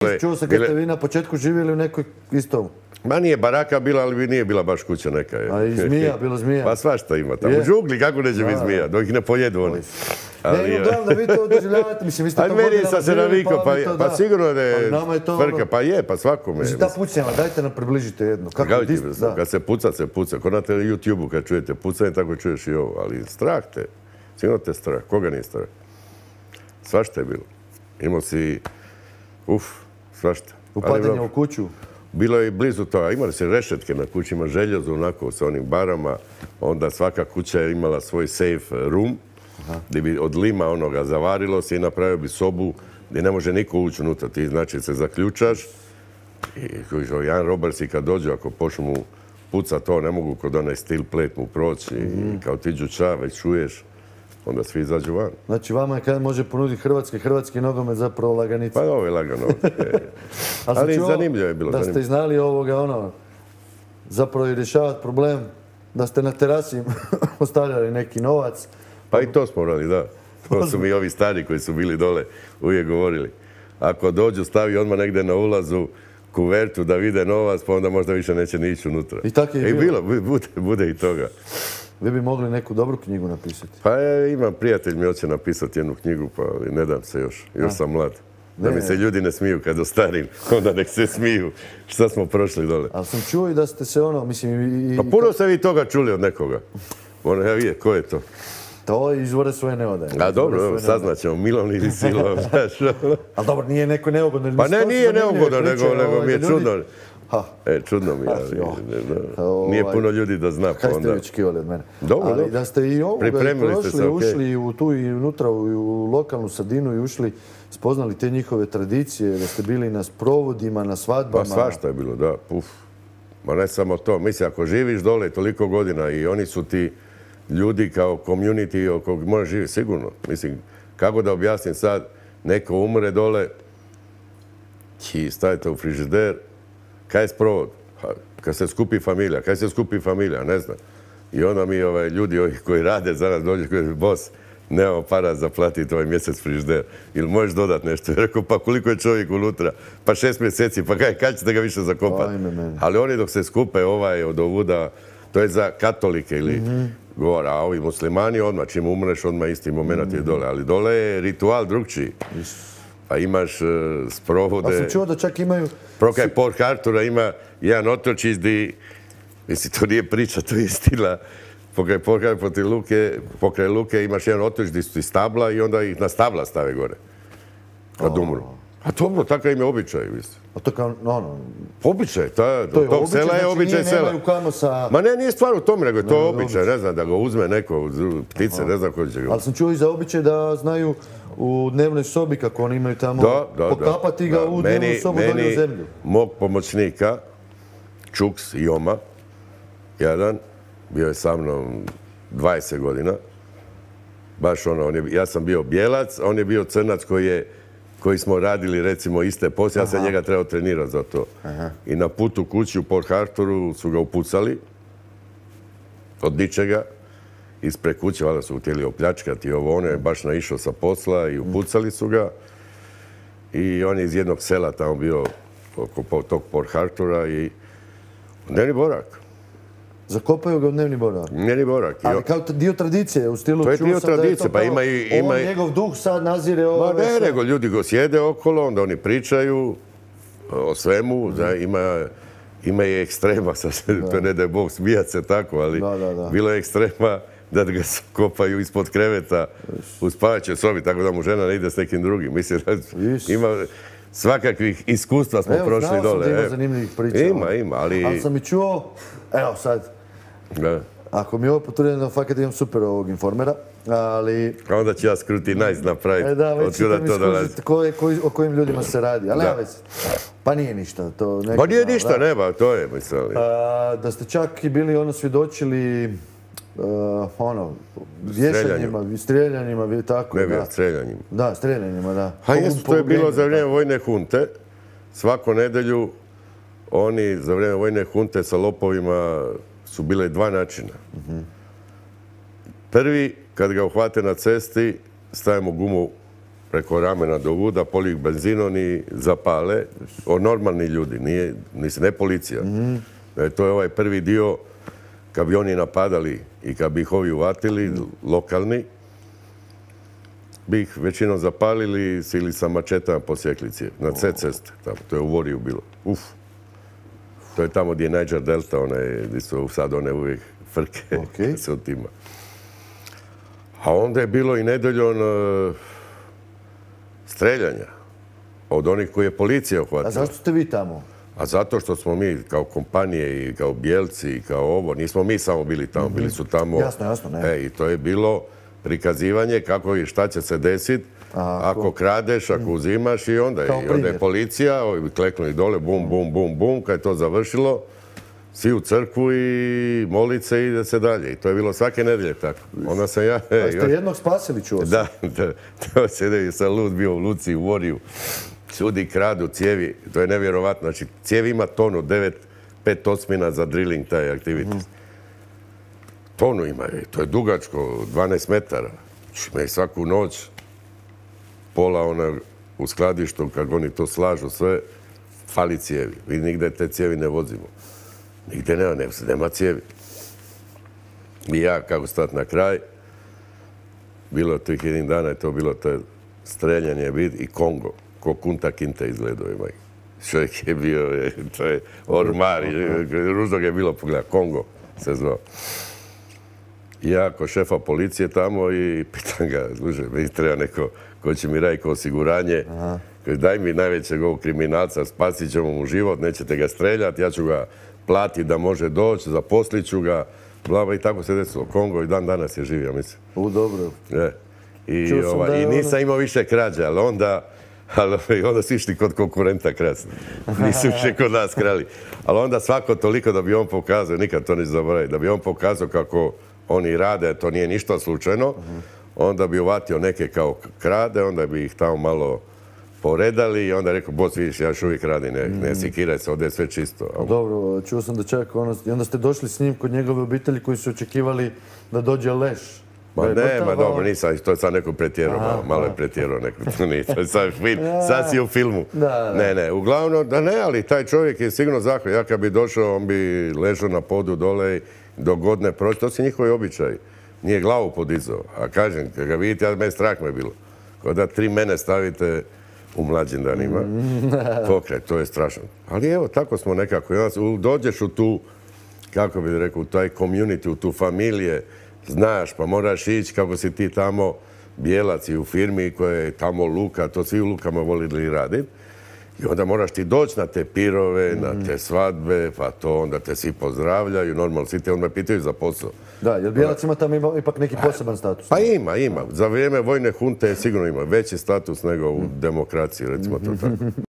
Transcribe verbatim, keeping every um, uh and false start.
Čuo se kad ste vi na početku živjeli u nekoj isto... Ma nije baraka bila, ali nije bila baš kuća neka. A i zmija, bilo zmija. Pa svašta ima tamo. U džungli kako neće biti zmija, dok ih ne pojedu oni. Ne, uglavnom da vi to doživljavate, mislim, vi ste to godinama sam se navikao, pa sigurno da je frka, pa je, pa svakome. Mislim, ta pucnjava, dajte nam približite jedno. Kad se puca, se puca. Ko na YouTube-u kad čujete pucanje, tako čuješ i ovo. Ali strah te, sigurno te strah. Koga nije strah? Svašta je bilo. Imao si, uf, svašta. Upadanje u kuću? Bilo je i blizu toga. Imali se rešetke na kućima, željezo, onako, sa onim barama. Onda svaka kuća je imala svoj safe room, gdje bi od lima onoga zavarilo se i napravio bi sobu gdje ne može niko ući unutra. Ti znači se zaključaš i jedan robar si kad dođe, ako počnu mu puca to, ne mogu kod onaj steel plate mu proći i kao ti đuča, već čuješ, onda svi izađu van. Znači vama je kad može ponuditi hrvatski, hrvatski nogomet zapravo laganica. Pa ovo je lagano. Ali zanimljivo je bilo. Da ste znali ovoga, ono, zapravo i rješavati problem, da ste na terasi ostavljali neki novac. Pa i to smo urali, da. To su mi ovi stari koji su bili dole uvijek govorili. Ako dođu, stavi odmah negdje na ulazu kuvertu da vide novac, pa onda možda više neće ni ići unutra. I tako je bilo? Bude, bude i toga. Vi bi mogli neku dobru knjigu napisati? Pa ja imam, prijatelj mi hoće napisati jednu knjigu, pa ne dam se još. Još sam mlad. Da mi se ljudi ne smiju kad ostarim, onda nek se smiju. Šta smo prošli dole? Ali sam čuo i da ste se ono, mislim... Pa puno ste vi toga čuli od nekoga. Ono, ja vidje, ko je to? To izvore svoje ne odaje. A dobro, saznat ćemo, milom ili silom, znaš. Ali dobro, nije neko neugodno. Pa ne, nije neugodno, nego mi je čudno. E, čudno mi je, nije puno ljudi da zna. Kaj ste očekivali od mene? Dobro, dobro. Ali da ste i ovoga prošli, ušli tu i unutra u lokalnu sredinu i ušli, spoznali te njihove tradicije, da ste bili na sprovodima, na svadbama. Pa svašta je bilo, da, puf. Ma ne samo to, mislim, ako živiš dole toliko godina i oni su ti ljudi kao community o kog možeš živjeti, sigurno. Mislim, kako da objasnim sad, neko umre dole i stavite u frižider, kaj je sprovod? Kad se skupi familija, kaj se skupi familija, ne znam. I onda mi ljudi koji rade za nas dođu, koji bos, nemamo para za platiti ovaj mjesec frižider. Ili možeš dodat nešto? Rekao, pa koliko je čovjek unutra? Pa šest mjeseci, pa kaj, kad ćete ga više zakopati? Ali oni dok se skupe ovaj od ovuda, to je za katolike ili govora, a ovi muslimani odmah, čim umreš, odmah isti moment je dole. Ali dole je ritual drugčiji. Pa imaš sprovode... A sam čuo da čak imaju... Prokaj Port Artura ima jedan otočić gdje, mislim, to nije priča, to je istina. Pokraj Port Artura, luke, pokraj luke imaš jedan otočić gdje su ti stabla i onda ih na stabla stave gore. Kad umru. A dobro, takav im je običaj, mislim. A to kao, ono... Običaj, tog sela je običaj sela. Nemaju kamo sa... Ma ne, nije stvar u tome, nego je to običaj, ne znam, da ga uzme neko, ptice, ne znam ko će ga... Ali sam čuo i za običaj da znaju u dnevnoj sobi kako oni imaju tamo pokapati ga u dnevnu sobu dolje u zemlju. Mog pomoćnika, Čuks i Oma, jedan, bio je sa mnom dvadeset godina, baš ono, ja sam bio bijelac, on je bio crnac koji je koji smo radili, recimo, iste poslije, ja sam njega trebao trenirati za to. I na putu kući u Port Arturu su ga upucali od ničega. Ispred kuće, valjda su htjeli opljačkati i ovo, on je baš naišao sa posla i upucali su ga. I on je iz jednog sela tamo bio oko tog Port Artura i dnevni borak. Zakopaju ga u dnevni borak? Dnevni borak. Ali kao dio tradicije, u stilu... To je dio tradicije, pa ima i... On, njegov duh sad nazire ove... Ma ne, nego ljudi go sjede okolo, onda oni pričaju o svemu, ima i ekstrema, to ne da je Bog smijat se tako, ali bilo je ekstrema da ga kopaju ispod kreveta u spavaćoj sobi, tako da mu žena ne ide s nekim drugim. Mislim, ima... Svakakvih iskustva smo prošli dole. Evo, znao sam da ima zanimljivih priča. Ima, ima, ali... Ali sam i čuo, evo sad, ako mi je ovo potvrđeno da fakat imam super ovog informera, ali... A onda ću ja skruti najs napraviti. E da, već ćete mi skužiti o kojim ljudima se radi. Ali ja već, pa nije ništa. Pa nije ništa, nema, to je, mislim. Da ste čak i bili ono svjedočili ono, vješanjima, streljanjima, tako da. Ne, streljanjima. Da, streljanjima, da. A jesu, to je bilo za vrijeme vojne hunte. Svaku nedelju oni za vrijeme vojne hunte sa lopovima su bile dva načina. Prvi, kad ga uhvate na cesti, stavimo gumu preko ramena do vuda, poliju benzinom i zapale. O normalni ljudi, nije, ne policija. Mm-hmm. E, to je ovaj prvi dio, kad bi oni napadali i kad bi ih ovi uvatili, mm. lokalni, bi ih većinom zapalili ili sa mačetama posjekli cijev. Na C ceste, tamo. To je u Voriju bilo. Uf. To je tamo gdje je Niger Delta, one, gdje su sad one uvijek frke okay. se otima. A onda je bilo i nedeljom uh, streljanja od onih koje je policija uhvatila. A zašto ste vi tamo? A zato što smo mi kao kompanije i kao Bijelci i kao ovo, nismo mi samo bili tamo, mm-hmm. bili su tamo... Jasno, jasno, ne. E, i to je bilo prikazivanje kako i šta će se desiti ako, ako kradeš, ako mm. uzimaš i onda, i onda je policija, ovi kleknuli dole, bum, bum, bum, bum, kad je to završilo, svi u crkvu i molit se i ide se dalje. I to je bilo svake nedelje tako. Onda sam ja... A ste jednog spasili, čuo sam. Da, da, to se sam lud bio u Luci, u Voriju. Ljudi kradu cijevi, to je nevjerovatno. Znači, cijevi ima tonu, devet, pet osmina za drilling, taj activities. Mm. Tonu ima, to je dugačko, dvanaest metara. Ima i svaku noć pola ona u skladištu, kad oni to slažu sve, fali cijevi. Mi nigde te cijevi ne vozimo. Nigde nema, nema, nema cijevi. I ja, kako stati na kraj, bilo tih jednih dana je to bilo to streljanje vid i Kongo. Ko Kunta Kinte izgledao ima. Čovjek je bio, to je ormar, ružno ga je bilo pogleda, Kongo se zvao. Ja ko šefa policije tamo i pitam ga, služe, mi treba neko ko će mi raditi osiguranje, daj mi najvećeg ovog kriminalca, spasit ćemo mu život, nećete ga streljati, ja ću ga platiti da može doći, zaposlit ću ga, blava i tako se desilo. Kongo i dan danas je živio, mislim. U, dobro. E. I, ova, i nisam imao više krađa, ali onda, ali onda su išli kod konkurenta krasti. Nisu više kod nas krali. Ali onda svako toliko da bi on pokazao, nikad to neću zaboraviti, da bi on pokazao kako oni rade, to nije ništa slučajno, onda bi uvatio neke kao krade, onda bi ih tamo malo poredali i onda rekao, boss, vidiš, ja još uvijek radim, ne, ne sikiraj se, ovdje je sve čisto. Dobro, čuo sam da čak, ono, i onda ste došli s njim kod njegove obitelji koji su očekivali da dođe leš. Ma ne, ma dobro, nisam, to je sad neko pretjerao, malo, malo je pretjerao neko, to nije, to je sad film, sad si u filmu. Ne, ne, uglavnom, da ne, ali taj čovjek je sigurno zahvaljan. Ja kad bi došao, on bi ležao na podu dole dok god ne proći, to su njihovi običaji. Nije glavu podizao, a kažem, kad ga vidite, ja me strah me bilo. Kada da tri mene stavite u mlađim danima, pokraj, to je strašno. Ali evo, tako smo nekako, dođeš u tu, kako bih rekao, u taj community, u tu familije, znaš, pa moraš ići kako si ti tamo bijelac i u firmi koja je tamo luka, to svi u lukama volili raditi. I onda moraš ti doći na te pirove, na te svadbe, pa to onda te svi pozdravljaju, normalno svi te onda pitaju za posao. Da, jer bijelac ima tamo ipak neki poseban status? Pa ima, ima. Za vrijeme vojne hunte sigurno ima veći status nego u demokraciji, recimo to tako.